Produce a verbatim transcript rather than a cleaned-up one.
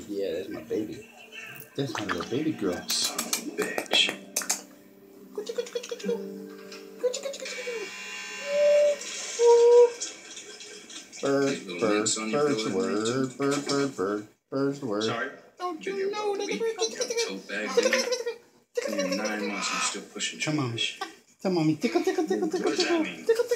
Yeah, that's my baby. That's my little baby girl. Son of a bitch. Bird, bird, bird's the word. Bird, bird, bird. Bird's the word. Sorry? Don't you know that the bird got a tote bag, didn't you? Been here nine months and still pushing trash. Come on. Come on, tickle, tickle, tickle, tickle, What does that tickle, mean? tickle.